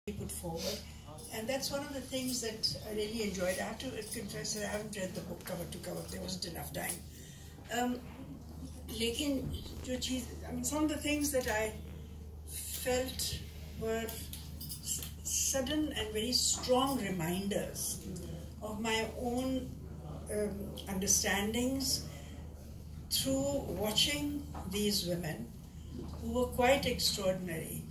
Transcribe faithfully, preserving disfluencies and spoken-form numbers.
put forward, and that's one of the things that I really enjoyed. I have to confess that I haven't read the book cover to cover. There wasn't enough time. Um, lekin jo cheez, I mean, some of the things that I felt were sudden and very strong reminders of my own um, understandings through watching these women who were quite extraordinary.